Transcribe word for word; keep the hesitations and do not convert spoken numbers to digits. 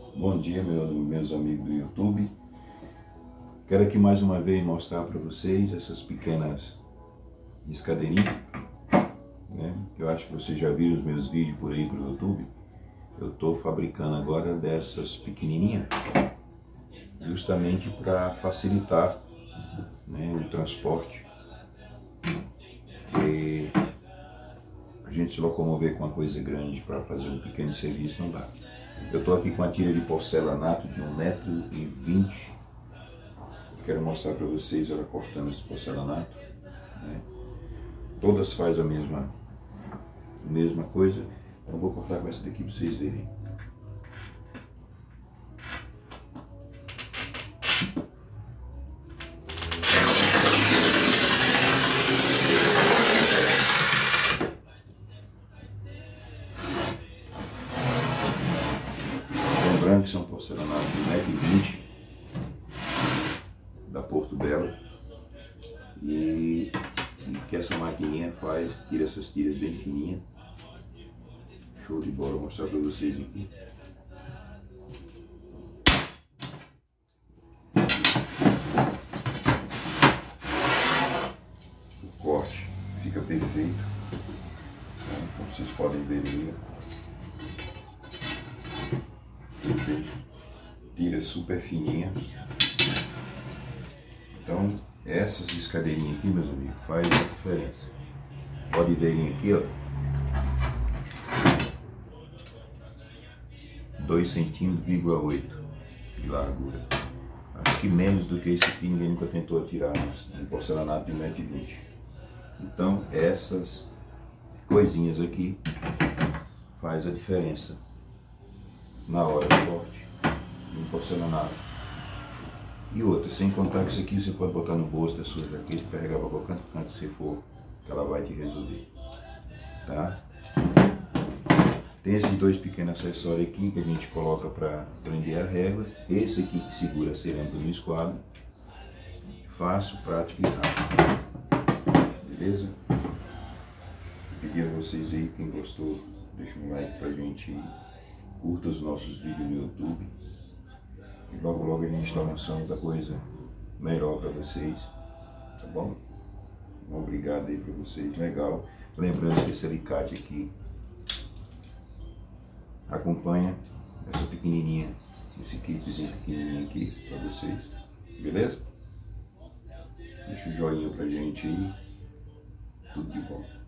Bom dia, meus, meus amigos do YouTube. Quero aqui mais uma vez mostrar para vocês essas pequenas escadeirinhas, né? Eu acho que vocês já viram os meus vídeos por aí pro YouTube. Eu estou fabricando agora dessas pequenininhas, justamente para facilitar, né, o transporte. E a gente se locomover com uma coisa grande para fazer um pequeno serviço não dá. Eu estou aqui com a tira de porcelanato de um metro e vinte. Quero mostrar para vocês ela cortando esse porcelanato, né? Todas fazem a mesma, a mesma coisa. Então eu vou cortar com essa daqui para vocês verem. Lembrando que são porcelanato de um metro e vinte da Porto Belo, e, e que essa maquininha faz, tira essas tiras bem fininhas. Show de bola, vou mostrar para vocês aqui. O corte fica perfeito, né? Como vocês podem ver aí, perfeito. Tira super fininha. Então, essas escadeirinhas aqui, meus amigos, faz a diferença. Pode verem aqui, ó, dois centímetros, oito de largura. Acho que menos do que isso aqui ninguém nunca tentou tirar um porcelanato de um metro e vinte. Então, essas coisinhas aqui faz a diferença na hora do corte do porcelanato. E outra, sem contar que isso aqui você pode botar no bolso da sua jaqueta, carregar para qualquer canto que você for, que ela vai te resolver, tá? Tem esses dois pequenos acessórios aqui que a gente coloca para prender a régua. Esse aqui que segura a cerâmica no esquadro. Fácil, prático e rápido. Beleza? Vou pedir a vocês aí, quem gostou, deixa um like pra gente, curta os nossos vídeos no YouTube. E logo logo a gente está lançando outra coisa melhor para vocês, tá bom? Um obrigado aí para vocês, legal. Lembrando que esse alicate aqui acompanha essa pequenininha, esse kitzinho pequenininho aqui para vocês, beleza? Deixa o joinha pra gente aí, tudo de bom.